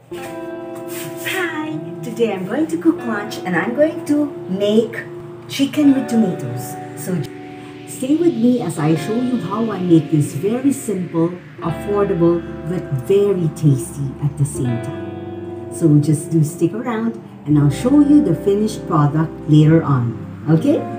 Hi! Today I'm going to cook lunch and I'm going to make chicken with tomatoes. So stay with me as I show you how I make this very simple, affordable, but very tasty at the same time. So just do stick around and I'll show you the finished product later on. Okay?